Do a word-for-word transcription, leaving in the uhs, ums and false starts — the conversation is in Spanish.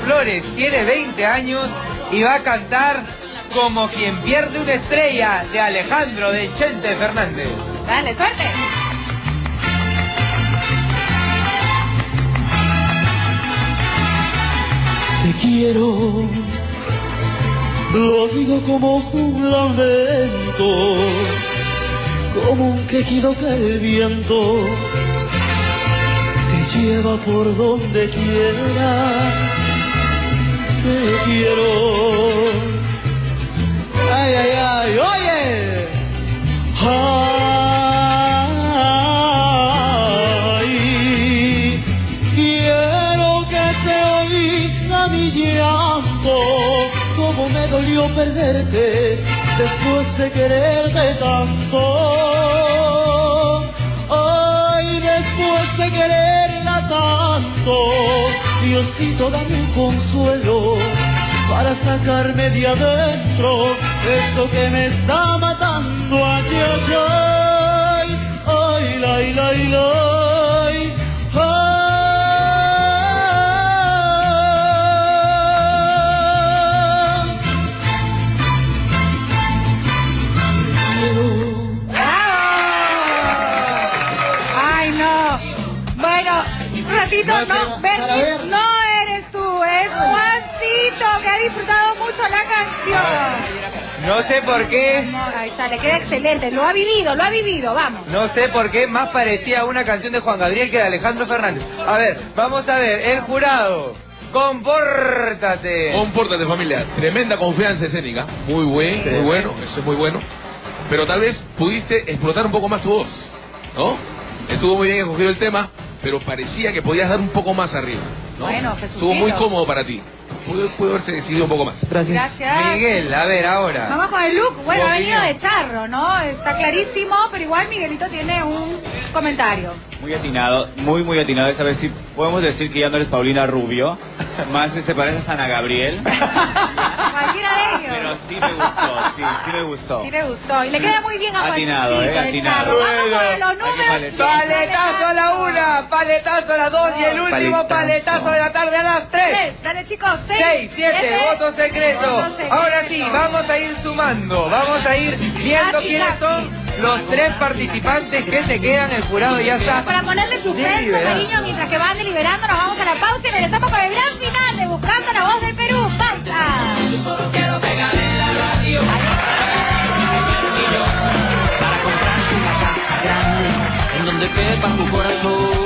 Flores tiene veinte años y va a cantar Como quien pierde una estrella, de Alejandro de Chente Fernández. Dale, suerte. Te quiero, lo digo como un lamento, como un quejido que el viento te lleva por donde quiera. Te quiero, ay, ay, ay, oye, ay, quiero que te oiga mi llanto, como me dolió perderte después de quererte tanto. Ay, después de quererla tanto, Diosito, dame un consuelo para sacarme de adentro eso que me está matando. Ay, ay, ay, ay, ay, ay, ay. No, no, Bernie, no eres tú, es Juancito, que ha disfrutado mucho la canción. No sé por qué. Ahí está, le queda excelente, lo ha vivido, lo ha vivido, vamos. No sé por qué más parecía a una canción de Juan Gabriel que de Alejandro Fernández. A ver, vamos a ver, el jurado. Compórtate. Compórtate, familia. Tremenda confianza escénica. Muy bueno, sí, muy bueno, eso es muy bueno. Pero tal vez pudiste explotar un poco más tu voz, ¿no? Estuvo muy bien escogido el tema, pero parecía que podías dar un poco más arriba, ¿no? Bueno, Jesús. Estuvo muy cómodo para ti. Pudo, pudo haberse decidido un poco más. Gracias. Gracias. Miguel, a ver, ahora. Vamos con el look. Bueno, ha venido opinión. de charro, ¿no? Está clarísimo, pero igual Miguelito tiene un comentario. Muy atinado, muy, muy atinado. Esa vez sí podemos decir que ya no eres Paulina Rubio. Más se parece a Ana Gabriel. Cualquiera de ellos. Pero sí me gustó, sí, sí me gustó. Sí le gustó. Y le queda muy bien a Atinado, Juancito, eh, el atinado. charro. Vamos Bueno. con los números. Ay, qué Paletazo a la una, paletazo a las dos y el último Paletazo. paletazo de la tarde a las tres. Tres. Dale, chicos. Seis, seis, siete, votos secretos. Votos secretos. Ahora sí, vamos a ir sumando, vamos a ir viendo Casi, quiénes casi. son los tres participantes que se quedan. El jurado ya está. Para ponerle suspenso, deliberando. cariño, mientras que van deliberando, nos vamos a la pausa y regresamos con el gran final de Buscando la Voz del Perú. ¡Pausa! Para comprarte una casa grande en donde quepa tu corazón.